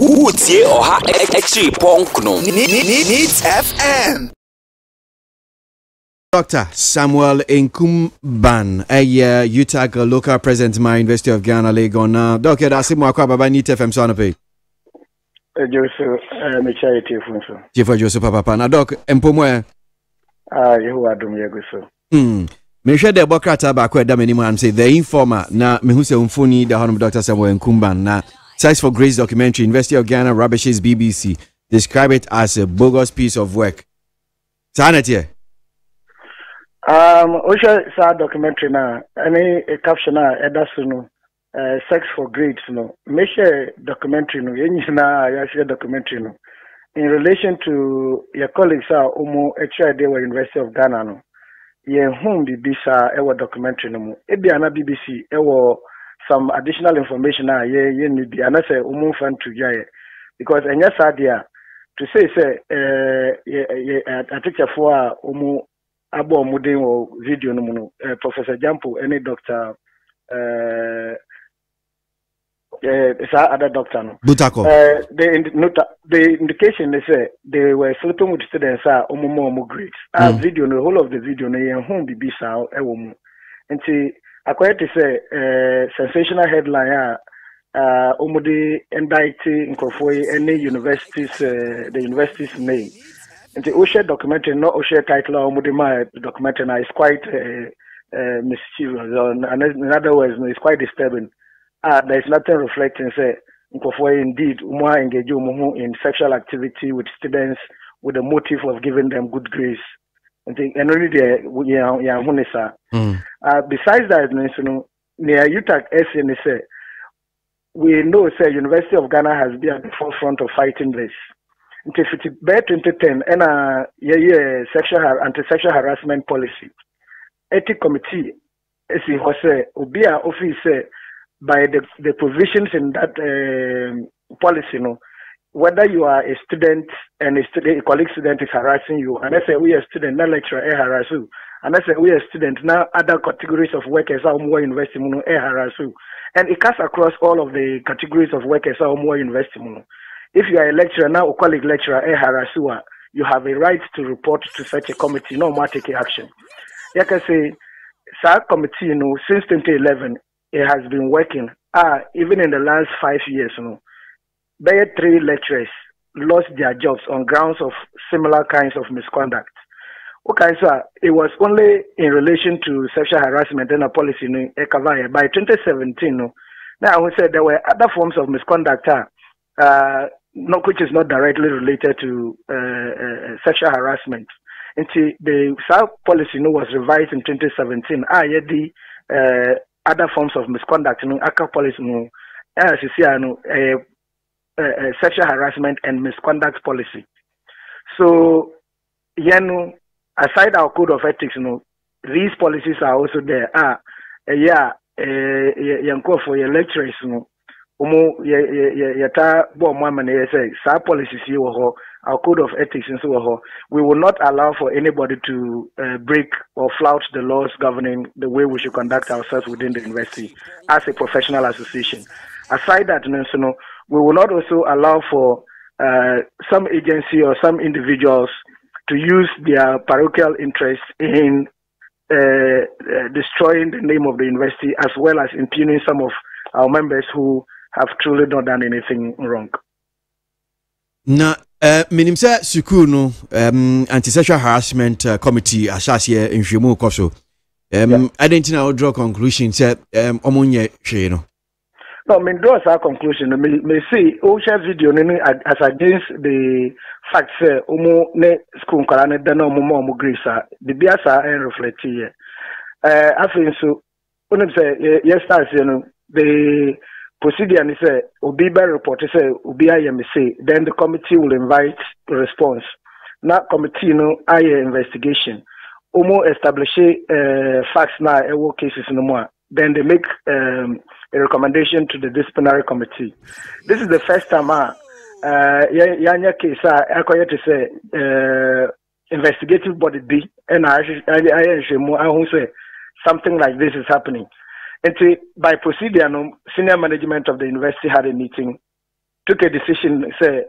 Utie oha echi ponkno. Needs FM. Dr. Samuel Nkumban, a UTAG local president my University of Ghana, Legon. Doctor, that's him. Baba Needs FM Sonope. Joseph, me charity funso. Chief Joseph Papa. Now, Doc, Mpomwe. You are doing good. Me share the bokrata ba kwa da many man say the informer na me hu se umfuni the Honorable Dr. Samuel Nkumban na Size for Grace documentary University of Ghana rubbishes BBC describe it as a bogus piece of work. Sanity. Osha sa documentary na any caption na edasuno sex for grades no. Me share documentary no yenyi na ya share documentary no in relation to your colleagues omo actually they were University of Ghana no. Ye home BBC ewo documentary no mu ebiana BBC ewo some additional information ye need be and say umu fan to jaye because enya sadia to say a teacher for umu abo muden o video no mu Professor Jampo any doctor other doctor no Butako the indication they say they were sleeping with students omo grades video no whole of the video no yen home BBC ewo mu nti according to say sensational headline omudi indict nkofoi any universities the university's name and the Osha documentary not Osha title omudi my documentary is quite mischievous and in other words it's quite disturbing. There is nothing reflecting say nkofoi indeed umwa engage in sexual activity with students with the motive of giving them good grades. And only the besides that, near UTAG SNSA, we know say University of Ghana has been at the forefront of fighting this. Until 2010, and anti-sexual harassment policy, ethics committee, as it was Obia office by the provisions in that policy, whether you are a student and a colleague student is harassing you, and I say we are student, not lecturer, harass you, and I say we are student, now other categories of workers are more investing, harass you, and it cuts across all of the categories of workers are more investing. If you are a lecturer now, a colleague lecturer, harass you have a right to report to such a committee, no more taking action. Like I say, SAC committee, since 2011, it has been working. Even in the last 5 years, there 3 lecturers lost their jobs on grounds of similar kinds of misconduct. Okay, so it was only in relation to sexual harassment and a policy in Ekavaya. By 2017, now I would say there were other forms of misconduct, which is not directly related to sexual harassment. And the SAC policy was revised in 2017. The other forms of misconduct, ACA policy, sexual harassment and misconduct policy. So, aside our code of ethics, these policies are also there. For your lecturers, policies our code of ethics and so we will not allow for anybody to break or flout the laws governing the way we should conduct ourselves within the university as a professional association. Aside that, we will not also allow for some agency or some individuals to use their parochial interest in destroying the name of the university as well as impugning some of our members who have truly not done anything wrong. Na minimsa sukunu anti-sexual harassment committee asase nhwemu koso I didn't know draw conclusion say omunye hwe no. No, me draw a conclusion. Me see Osha video as against the fact say omo ne school nkala ne da na omo grace the biasa and reflect here. I think so when say yesterday the procedure and say obi by report say obi say then the committee will invite a response. Now committee investigation. Omo establish facts now cases no more. Then they make a recommendation to the disciplinary committee. This is the first time yanya case I to say investigative body B and I say something like this is happening. And by procedure, senior management of the university had a meeting took a decision, say,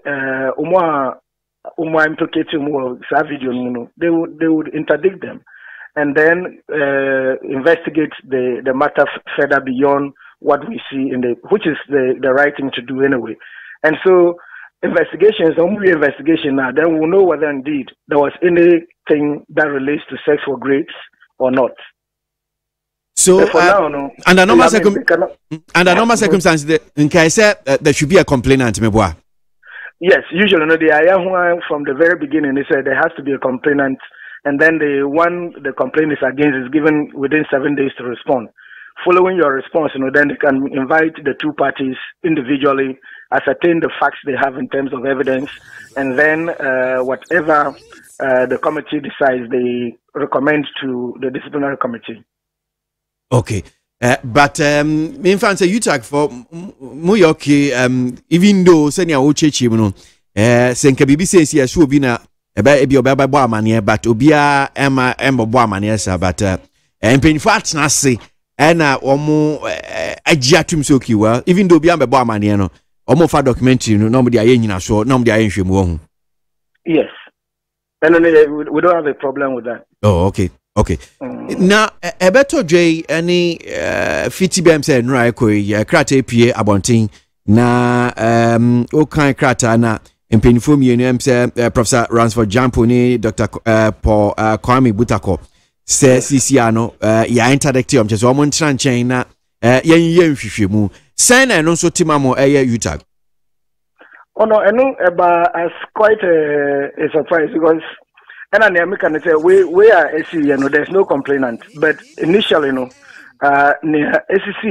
implicating more video, they would interdict them, and then investigate the matter further beyond what we see which is the right thing to do anyway. And so investigations, only investigation now, then we'll know whether indeed there was anything that relates to sex for grades or not. So under normal circumstances, in case there should be a complainant, Meboa. Yes, usually they are from the very beginning. They said there has to be a complainant, and then the one the complaint is against is given within 7 days to respond. Following your response, then they can invite the two parties individually, ascertain the facts they have in terms of evidence, and then whatever the committee decides, they recommend to the disciplinary committee. Okay. But in fact, you talk for Muyoki, even though senior Uchechi, Senka BBC says, will be na about Boamania, but Obia Emma Boamania, but and pain fat Nasi, and Omo Ajatum Soki, well, even though Biamba Boamaniano, Omo for documentary, nobody I ain't so, nobody I ain't sure. Yes. And we don't have a problem with that. Oh, okay. Okay. Now, Ebeto J, any fiti bem say no ko krata pie abontin na o kan krata na mpanyfo mienu say Professor Ransford Jampo ni Dr. Paul Kwame Butako say CCA no ya interdict am cheso mo ntran chen na yen hwehwemu sen na no so timamo UTAG. Oh no, as quite a surprise because and I can say we are SC, there's no complainant. But initially, SEC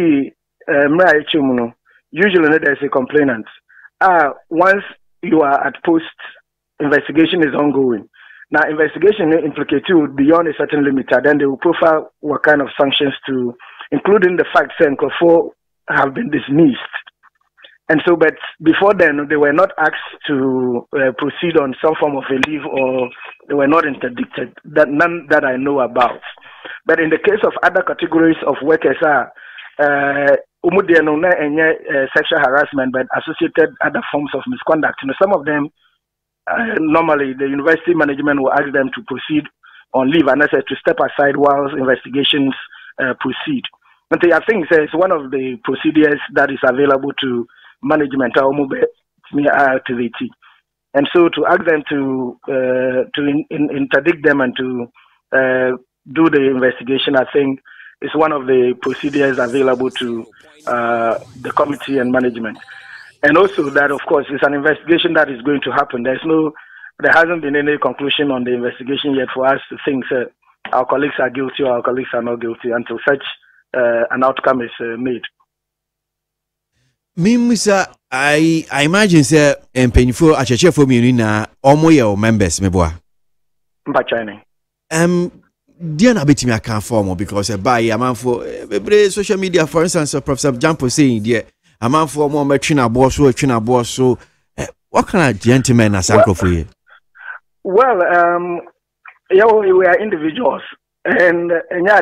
usually there's a complainant. Once you are at post, investigation is ongoing. Now, investigation implicates you beyond a certain limit, then they will profile what kind of sanctions to, including the fact that Nkrofo have been dismissed. And so, but before then, they were not asked to proceed on some form of a leave, or they were not interdicted. None that I know about. But in the case of other categories of workers, sexual harassment, but associated other forms of misconduct. Some of them, normally, the university management will ask them to proceed on leave, and to step aside while investigations proceed. But I think it's one of the procedures that is available to management activity, and so to ask them to interdict them and to do the investigation, I think is one of the procedures available to the committee and management. And also that, of course, is an investigation that is going to happen. There hasn't been any conclusion on the investigation yet for us to think our colleagues are guilty or our colleagues are not guilty until such an outcome is made. Mimisa, I imagine say mpanyfo achechefo mienu na omoye members meboa. Mba China. Dear na betimi aka form because by amanfo bebre social media, for instance, Professor Jampo saying dear amanfo mo metwi na bo so what kind of gentlemen as uncle for you? Well, we are individuals, and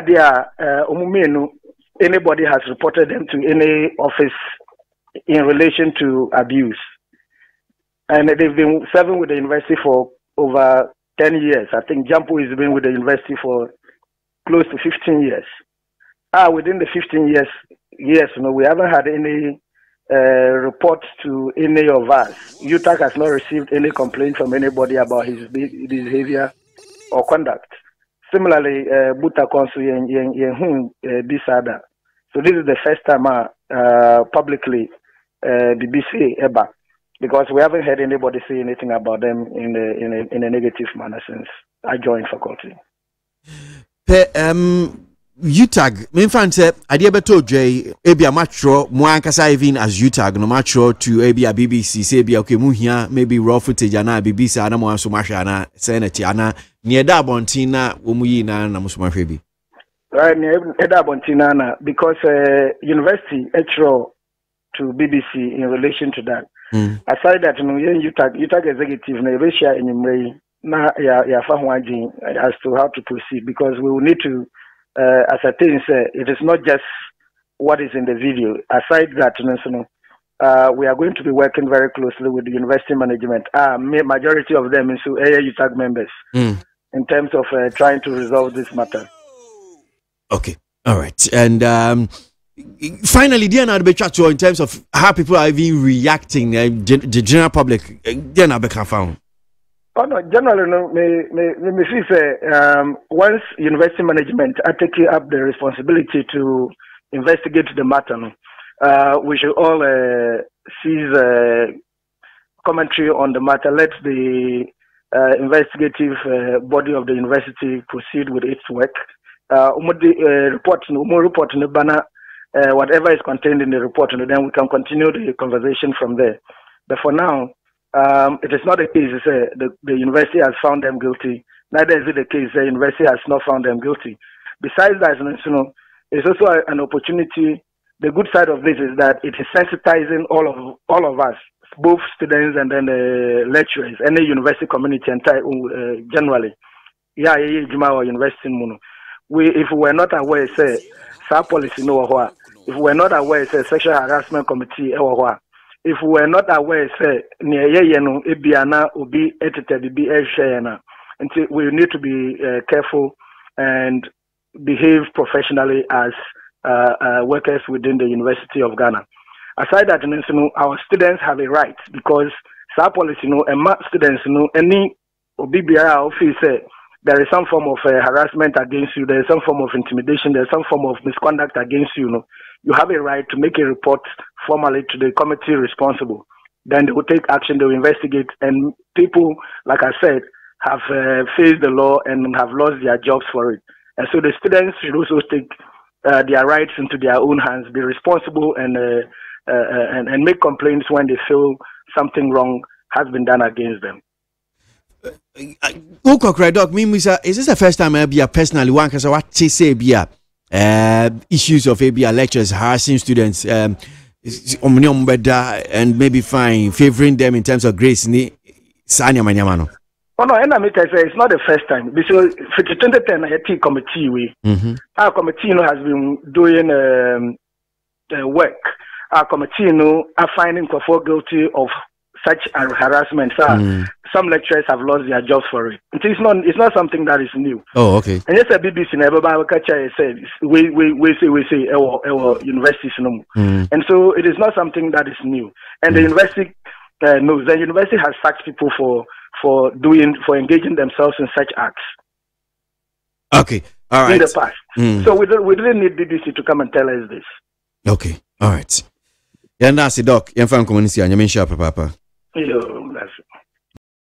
anybody has reported them to any office in relation to abuse. And they've been serving with the university for over 10 years. I think Jampo has been with the university for close to 15 years. Within the 15 years, we haven't had any reports to any of us. UTAG has not received any complaint from anybody about his behavior or conduct. Similarly, Buta Konsu this other. So this is the first time publicly BBC ever, because we haven't heard anybody say anything about them in a negative manner since I joined faculty. UTAG, me fan say ade beto dwai ebia matro mo ankasa even as UTAG no matro to ebia BBC say ebia okay mu hia maybe raw footage ana BBC ana mo anso mahwa ana senate ana ne da abontin na wo mu yi na mo so mahwa bi. Right, ne da abontin na because university etro to BBC in relation to that. Aside that, UTAG executive na share in na ya fa ho agin as to how to proceed, because we will need to ascertain it is not just what is in the video. Aside that, we are going to be working very closely with the university management. Majority of them is UTAG members in terms of trying to resolve this matter. Okay, all right. And finally, in terms of how people are even reacting, the general public, found. Oh no, generally, no. Me feel say once university management are taking up the responsibility to investigate the matter, we should all cease commentary on the matter. Let the investigative body of the university proceed with its work. Report in the banner, whatever is contained in the report, and then we can continue the conversation from there. But for now, it is not the case the university has found them guilty. Neither is it the case the university has not found them guilty. Besides that, it's also an opportunity. The good side of this is that it is sensitizing all of us, both students and then the lecturers, and the university community generally. Yeah, university mono. If we were not aware, say, policy no what. If we were not aware, say, sexual harassment committee if we were not aware, say, near yeno ebiana ubi etete bi eshena. Until we need to be careful and behave professionally as workers within the University of Ghana. Aside that, our students have a right because our policy, and students, any BBI office say there is some form of harassment against you, there is some form of intimidation, there is some form of misconduct against you. You have a right to make a report formally to the committee responsible. Then they will take action, they will investigate, and people, like I said, have faced the law and have lost their jobs for it. And so the students should also take their rights into their own hands, be responsible, and make complaints when they feel something wrong has been done against them. Is this the first time I personally one because what they say issues of lectures harassing students and maybe favoring them in terms of grace Oh no, and I say it's not the first time because for the 2010 IT committee our committee has been doing work. Our committee are finding Kofo guilty of such harassment. Some lecturers have lost their jobs for it. It's not something that is new. Oh, okay. And yes, a BBC never said we say our universities and so it is not something that is new. And the university knows. The university has sacked people for engaging themselves in such acts. Okay, all right. In the past, so we didn't need BBC to come and tell us this. Okay, all right. Yeah, that's it, Doc. You're from community, and you're sharp, Papa.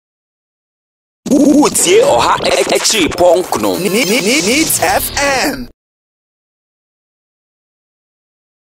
Needs FM.